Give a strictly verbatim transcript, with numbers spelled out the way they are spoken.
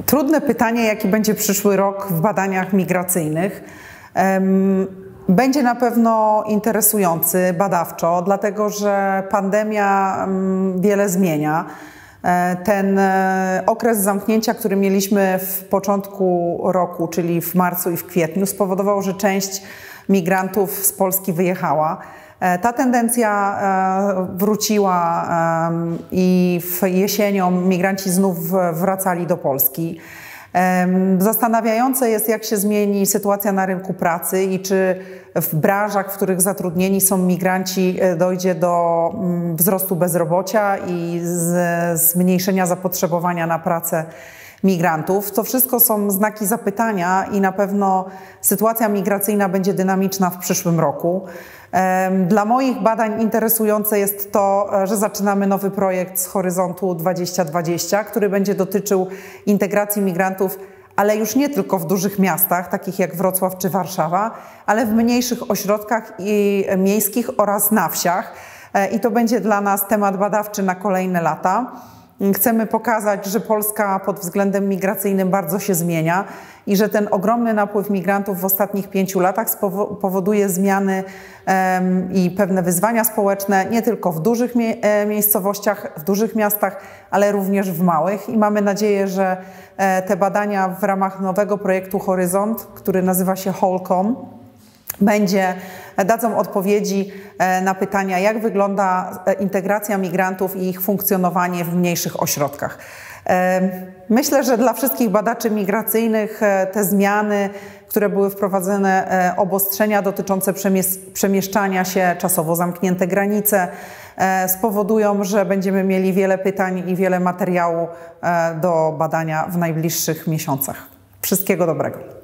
Trudne pytanie, jaki będzie przyszły rok w badaniach migracyjnych. Będzie na pewno interesujący badawczo, dlatego że pandemia wiele zmienia. Ten okres zamknięcia, który mieliśmy w początku roku, czyli w marcu i w kwietniu, spowodował, że część migrantów z Polski wyjechała. Ta tendencja wróciła i w jesienią migranci znów wracali do Polski. Zastanawiające jest, jak się zmieni sytuacja na rynku pracy i czy w branżach, w których zatrudnieni są migranci, dojdzie do wzrostu bezrobocia i zmniejszenia zapotrzebowania na pracę migrantów. To wszystko są znaki zapytania i na pewno sytuacja migracyjna będzie dynamiczna w przyszłym roku. Dla moich badań interesujące jest to, że zaczynamy nowy projekt z Horyzontu dwadzieścia dwadzieścia, który będzie dotyczył integracji migrantów, ale już nie tylko w dużych miastach, takich jak Wrocław czy Warszawa, ale w mniejszych ośrodkach i miejskich oraz na wsiach. I to będzie dla nas temat badawczy na kolejne lata. Chcemy pokazać, że Polska pod względem migracyjnym bardzo się zmienia i że ten ogromny napływ migrantów w ostatnich pięciu latach powoduje zmiany um, i pewne wyzwania społeczne nie tylko w dużych mie miejscowościach, w dużych miastach, ale również w małych. I mamy nadzieję, że e, te badania w ramach nowego projektu Horyzont, który nazywa się Holcom, będzie, dadzą odpowiedzi na pytania, jak wygląda integracja migrantów i ich funkcjonowanie w mniejszych ośrodkach. Myślę, że dla wszystkich badaczy migracyjnych te zmiany, które były wprowadzone, obostrzenia dotyczące przemieszczania się, czasowo zamknięte granice, spowodują, że będziemy mieli wiele pytań i wiele materiału do badania w najbliższych miesiącach. Wszystkiego dobrego.